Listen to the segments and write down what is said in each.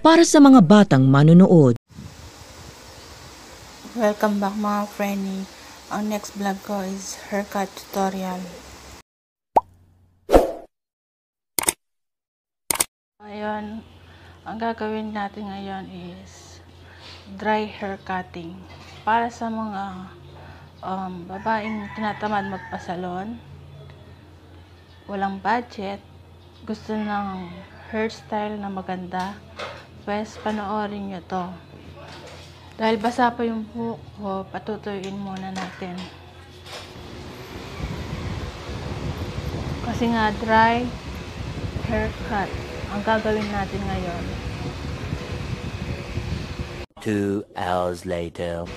para sa mga batang manonood. Welcome back mga Frenny. Ang next vlog ko is haircut tutorial. Ayun, ang gagawin natin ngayon is dry hair cutting. Para sa mga babaeng tinatamad magpasalon, walang budget, gusto ng hairstyle na maganda, pues panoorin nyo to. Dahil basa pa yung buhok ko, patutuyuin muna natin. Kasi nga dry haircut ang gagawin natin ngayon. 2 hours later.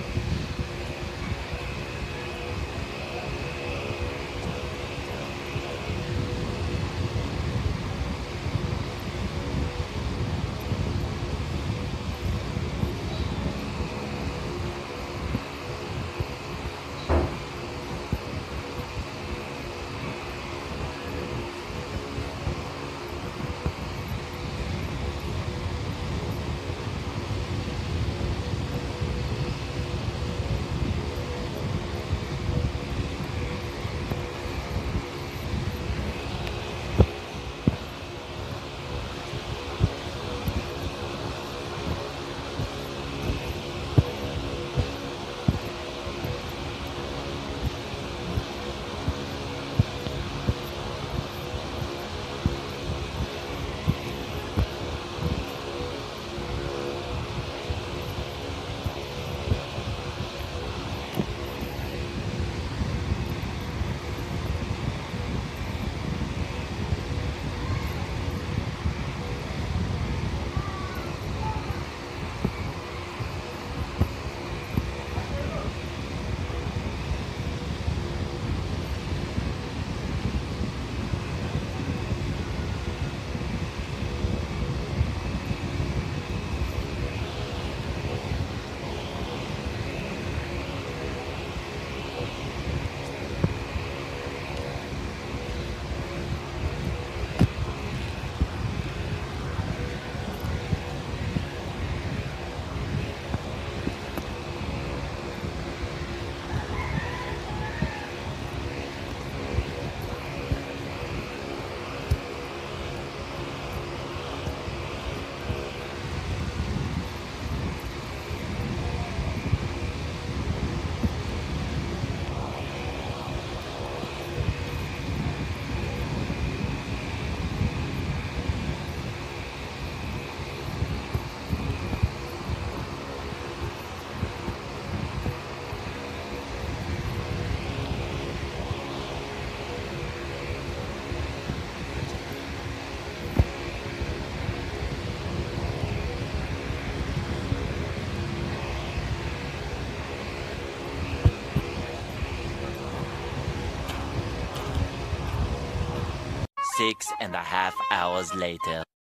Six and a half hours later.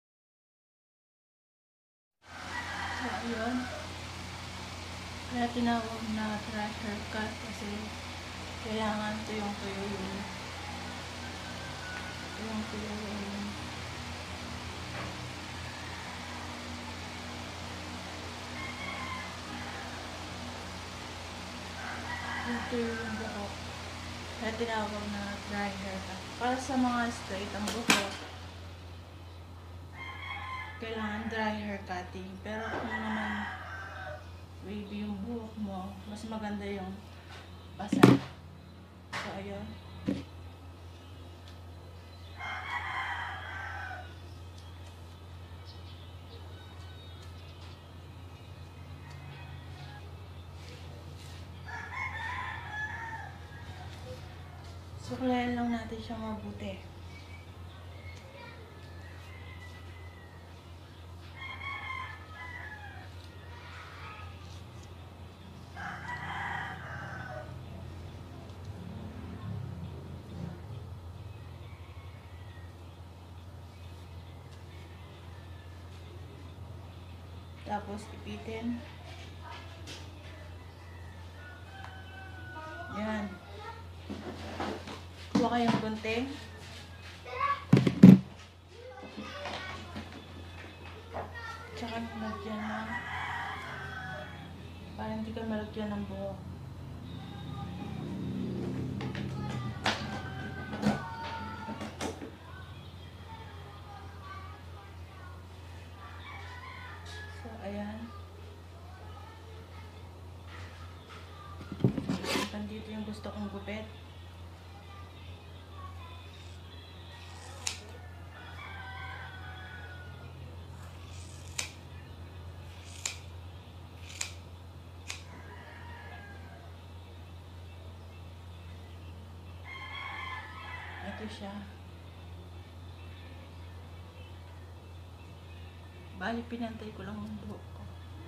So, ayun. Kaya tinawag na dry haircut kasi kailangan tuyong-tuyo yun. Tuyong-tuyo yun. Tuyong-tuyo yung buhok. Kaya tinawag na dry haircut. Para sa mga straight ang buhok, kailangan dry hair cutting. Pero kung naman wavy yung buhok mo, mas maganda yung basa. So, ayun. Suklayan lang natin siya mabuti. Tapos ipitin. Yan. Kuha kayong gunting. Tsaka nilagyan ng para hindi ka malagyan ng buhok. So, ayan. Nandito yung gusto kong gupit. Ito siya. Bali, pinantay ko lang yung buhok ko.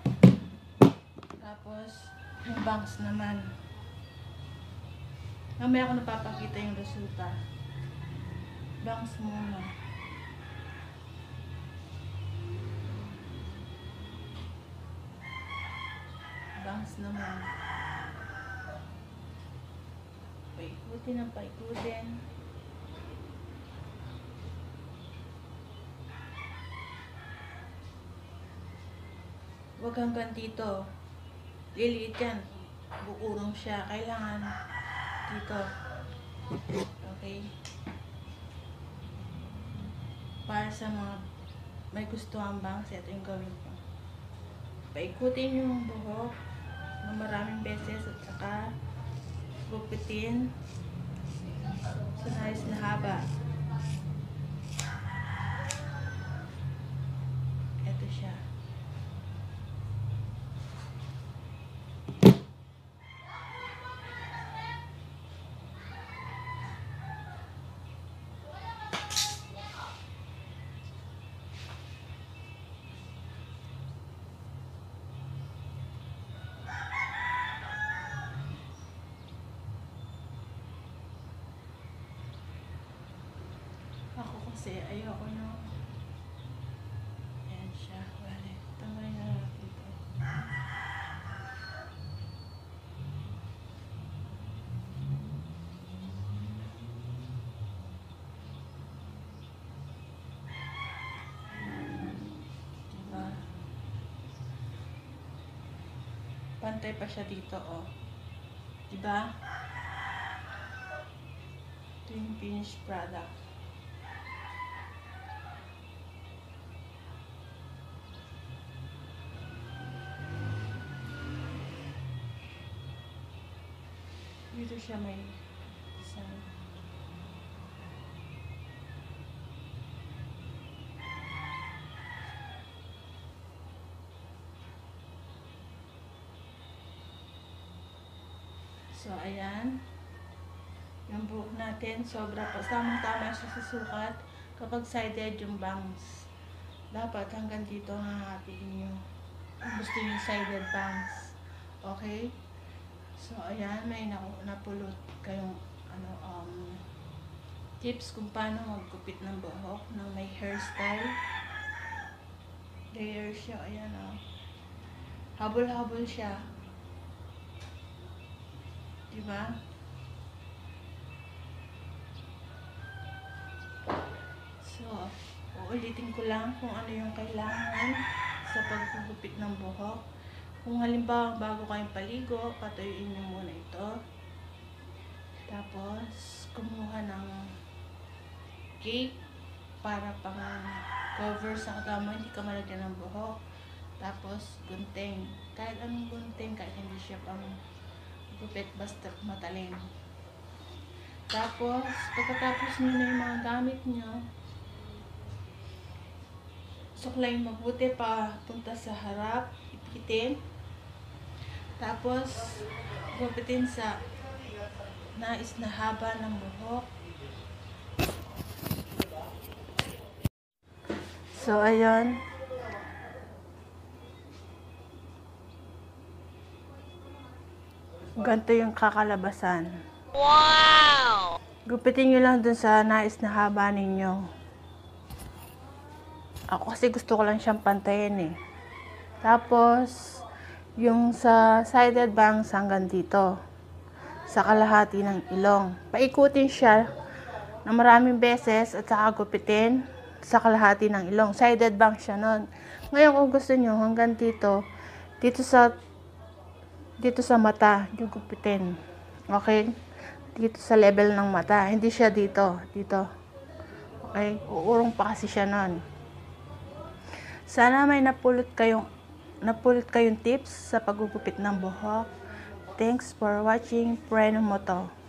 Tapos, yung bangs naman. Mamaya ko napapakita yung resulta. Bangs muna. Bangs naman. Paikutin ang paikutin. Huwag hanggang dito. Liliit yan. Buurong siya. Kailangan dito. Okay? Para sa mga may gusto ang bangs, ito yung gawin ko. Paikutin yung buhok ng maraming beses at saka gupitin sa nais na haba. Ito siya. Ako kasi ayoko na. Ayan siya. Wala. Tanggalin na natin ito. Diba? Pantay pa siya dito, oh. Diba? Ito yung finished product. Dito siya may design. So, ayan. Yung buhok natin, sobra pa. Tamang-tama siya sa sukat. Kapag sided yung bangs, dapat hanggang dito hahatiin nyo. Kung gusto yung sided bangs. Okay? So, ayan, may napulot kayong tips kung paano maggupit ng buhok ng may hairstyle. Layer siya, ayan o. Habol-habol siya. Diba? So, uulitin ko lang kung ano yung kailangan sa paggupit ng buhok. Kung halimbawa bago kayong paligo, patuyuin nyo muna ito. Tapos, kumuha ng cake para pang cover sa kagama, hindi ka malagyan ng buhok. Tapos, gunting. Kahit anong gunting, kahit hindi siya pang gupit, basta matalim. Tapos, pagkatapos nyo na yung mga gamit nyo, suklayin mabuti pa punta sa harap, ipitin. Tapos, gupitin sa nais na haba ng buhok. So, ayun. Ganito yung kakalabasan. Wow! Gupitin nyo lang dun sa nais na haba ninyo. Ako kasi gusto ko lang siyang pantayin eh. Tapos, yung sa sided bangs hanggang dito. Sa kalahati ng ilong. Paikutin siya na maraming beses at saka gupitin. sa kalahati ng ilong. Sided bang siya nun. Ngayon, kung gusto nyo, hanggang dito sa mata, yung gupitin. Okay? Dito sa level ng mata. Hindi siya dito. Okay? Uurong pa kasi siya nun. Sana may napulot kayong tips sa paggugupit ng buhok. Thanks for watching. Preno mo to.